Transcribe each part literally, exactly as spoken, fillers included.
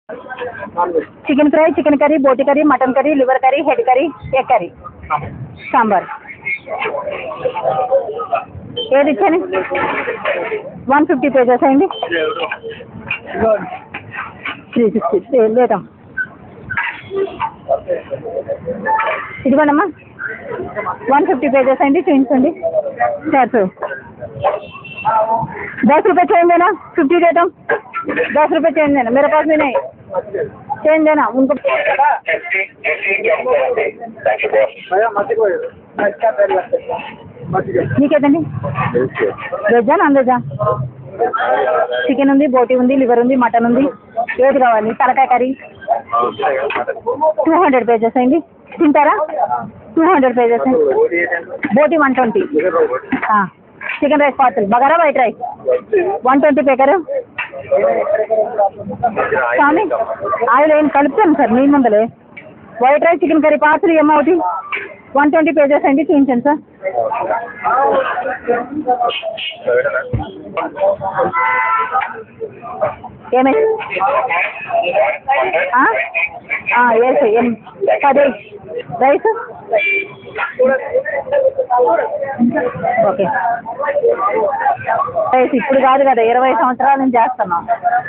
Chicken fry, chicken curry, బోటి curry, mutton curry, liver curry, head curry, egg curry, sambar. ఏది ఇచ్చాను? One fifty pages అయింది. Three sixty లేదమ్మా. ఇదిగోండమ్మా, వన్ ఫిఫ్టీ పేజెస్ అయింది, చూపించండి. चार सौ दस रुपये चेंज देना, फिफ्टी देता हूँ. दस रुपये चेंज देना, मेरे पास भी नहीं. चेंज देना उनको. నీకేదండి? వెజ్జా నాన్ వెజ్జా? చికెన్ ఉంది, బోటి ఉంది, లివర్ ఉంది, మటన్ ఉంది. ఏది కావాలి? తలకాయ కర్రీ టూ హండ్రెడ్ పేజెస్ అయింది. తింటారా? టూ హండ్రెడ్ పేజెస్ అయింది. బోటి one twenty. Chicken rice parcel. Bagara white rice one twenty పేకరు. కానీ ఆయిల్ ఏం కలుపుతాను సార్ మీ ముందలే. White rice chicken curry parcel ఏమవుతుంది? వన్ ట్వంటీ పేజెస్ అండి, చూపించండి సార్. ఏమై ఏం పది రైస్ ఓకే. రైస్ ఇప్పుడు కాదు కదా, ఇరవై సంవత్సరాల నుంచి చేస్తున్నాం.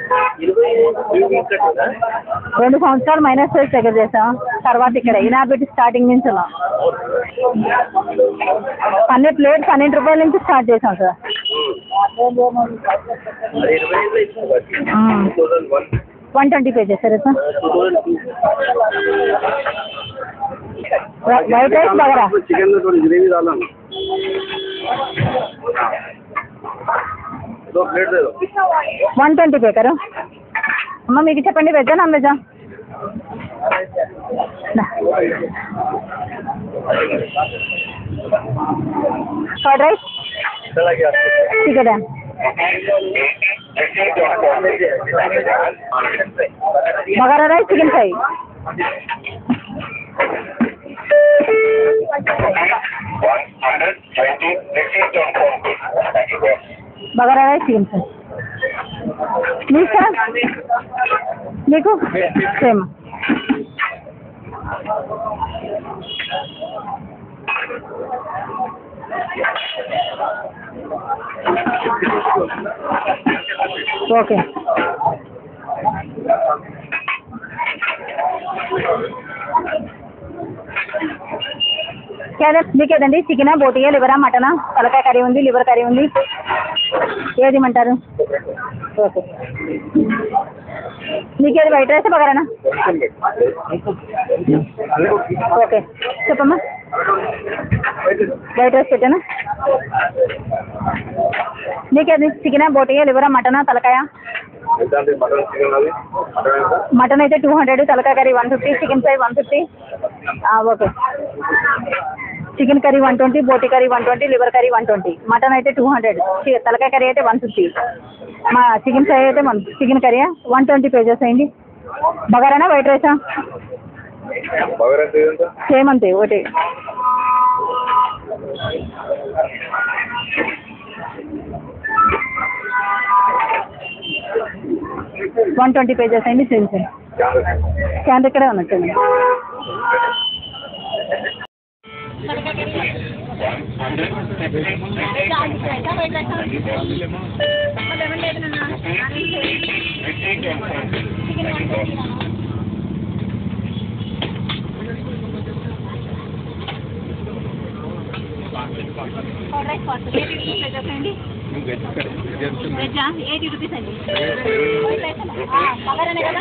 రెండు సంవత్సరాలు మైనస్ చేసి దగ్గర చేసాం. తర్వాత ఇక్కడ ఇనాబెట్టి స్టార్టింగ్ నుంచి ఉన్నాం. పన్నెండు ప్లేట్ పన్నెండు రూపాయల నుంచి స్టార్ట్ చేసాం సార్. వన్ ట్వంటీ పేజెస్ సరే sir. White rice bagara one twenty పేకరు. అమ్మ మీకు చెప్పండి, వెజ్జా నాన్ వెజ్జా? Curd rice, chicken, bagara rice, chicken fry, bagara rice, chicken fry. మీకు సార్? మీకు సేమ్. ఓకే. మీకేదండి? చికెనా, బోటియా, లివరా, మటనా? తలకాయ కర్రీ ఉంది, లివర్ కర్రీ ఉంది. ఏది ఇమ్మంటారు? ఓకే. మీకేది వైట్ రైస్ బగారానా? ఓకే చెప్పమ్మా. వైట్ రైస్ పెట్టానా? మీకేది? చికెనా, బోటియా, లివరా, మటనా, తలకాయ? మటన్ అయితే టూ హండ్రెడ్, తలకాయ curry one fifty, chicken fry one fifty. Okay. Chicken curry one twenty, బోటి curry one twenty, liver curry one twenty, mutton అయితే టూ హండ్రెడ్, తలకాయ కర్రీ అయితే వన్ ఫిఫ్టీ, మా చికెన్ ఫ్రై అయితే one chicken curry one twenty pages అయింది. బగారానా white రైసా? Same అంతే ఒకటి. వన్ ట్వంటీ పేజెస్ అయింది, సేమ్ సేమ్. క్యాన్ ఇక్కడే ఉన్నట్టుంది. ఎయిటీ రూపీస్ అండి. బగారానే కదా?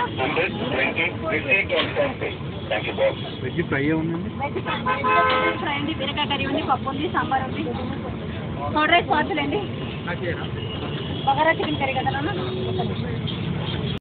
వెజ్ ఫ్రై ఉందండి. వెజ్ ఫ్రై అండి, బీరకాయ కర్రీ ఉంది, పప్పు ఉంది, సాంబార్ ఉంది. కర్డ్ రైస్ పార్సల్ అండి. బగారా చికెన్ కర్రీ కదా?